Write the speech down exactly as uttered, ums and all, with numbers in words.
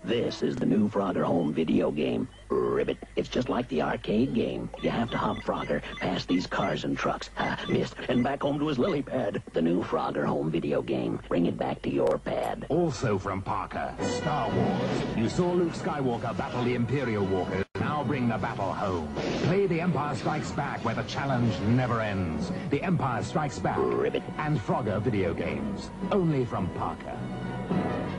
This is the new Frogger home video game. Ribbit. It's just like the arcade game. You have to hop Frogger past these cars and trucks. Ha, missed. And back home to his lily pad. The new Frogger home video game. Bring it back to your pad. Also from Parker, Star Wars. You saw Luke Skywalker battle the Imperial Walkers. Now bring the battle home. Play The Empire Strikes Back, where the challenge never ends. The Empire Strikes Back. Ribbit. And Frogger video games. Only from Parker.